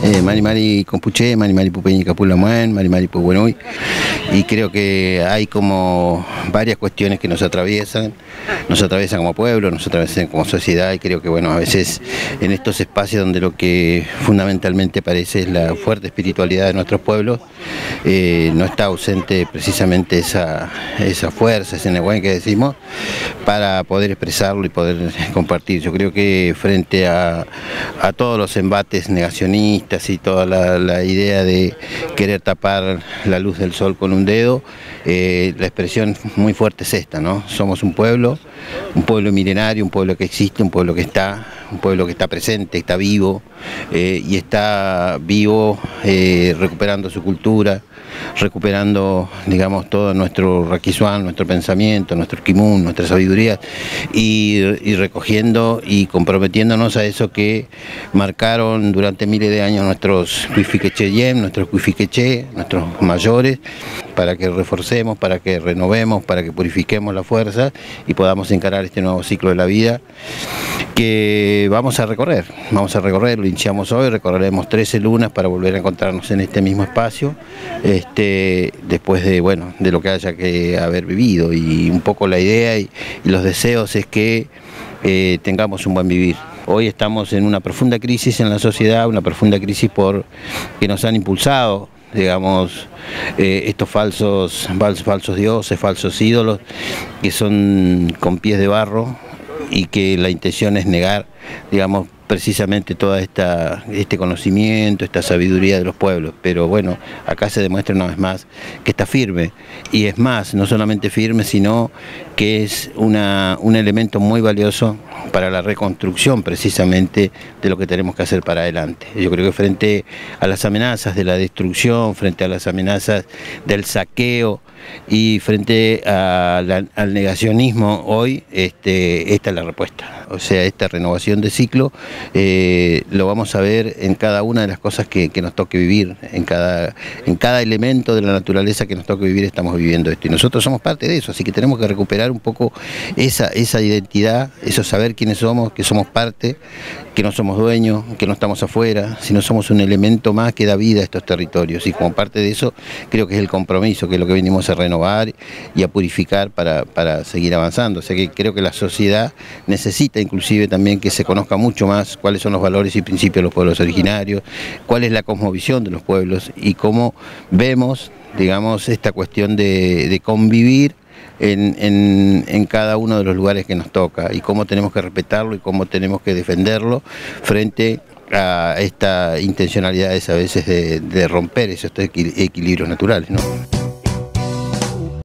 Mari Mari Compuché, Mari Mari Pupeñi Capulamuén, Mari Mari Pubuenuy, y creo que hay como varias cuestiones que nos atraviesan como pueblo, nos atraviesan como sociedad, y creo que bueno, a veces en estos espacios donde lo que fundamentalmente parece es la fuerte espiritualidad de nuestros pueblos, no está ausente precisamente esa fuerza, ese neguén que decimos, para poder expresarlo y poder compartir. Yo creo que frente a todos los embates negacionistas y toda la idea de querer tapar la luz del sol con un dedo, la expresión muy fuerte es esta, ¿no? Somos un pueblo milenario, un pueblo que existe, un pueblo que está presente, está vivo, y está vivo recuperando su cultura, recuperando, digamos, todo nuestro raquizuán, nuestro pensamiento, nuestro quimun, nuestra sabiduría, y recogiendo y comprometiéndonos a eso que marcaron durante miles de años nuestros cuifiquecheyem, nuestros cuifiqueche, nuestros mayores, para que reforcemos, para que renovemos, para que purifiquemos la fuerza y podamos encarar este nuevo ciclo de la vida que vamos a recorrer, lo iniciamos hoy, recorreremos 13 lunas para volver a encontrarnos en este mismo espacio, después de, bueno, de lo que haya que haber vivido, y un poco la idea y los deseos es que tengamos un buen vivir. Hoy estamos en una profunda crisis en la sociedad, una profunda crisis que nos han impulsado, digamos, estos falsos dioses, falsos ídolos, que son con pies de barro, y que la intención es negar, digamos, precisamente todo este conocimiento, esta sabiduría de los pueblos. Pero bueno, acá se demuestra una vez más que está firme, y es más, no solamente firme, sino que es un elemento muy valioso para la reconstrucción precisamente de lo que tenemos que hacer para adelante. Yo creo que frente a las amenazas de la destrucción, frente a las amenazas del saqueo y frente al negacionismo hoy, esta es la respuesta. O sea, esta renovación de ciclo lo vamos a ver en cada una de las cosas que nos toque vivir, en cada elemento de la naturaleza que nos toque vivir estamos viviendo esto. Y nosotros somos parte de eso, así que tenemos que recuperar un poco esa identidad, eso saber quiénes somos, que somos parte, que no somos dueños, que no estamos afuera, sino somos un elemento más que da vida a estos territorios. Y como parte de eso creo que es el compromiso, que es lo que venimos a renovar y a purificar para seguir avanzando. O sea que creo que la sociedad necesita inclusive también que se conozca mucho más cuáles son los valores y principios de los pueblos originarios, cuál es la cosmovisión de los pueblos y cómo vemos, digamos, esta cuestión de convivir en cada uno de los lugares que nos toca, y cómo tenemos que respetarlo y cómo tenemos que defenderlo frente a esta intencionalidad a veces de romper esos equilibrios naturales, ¿no?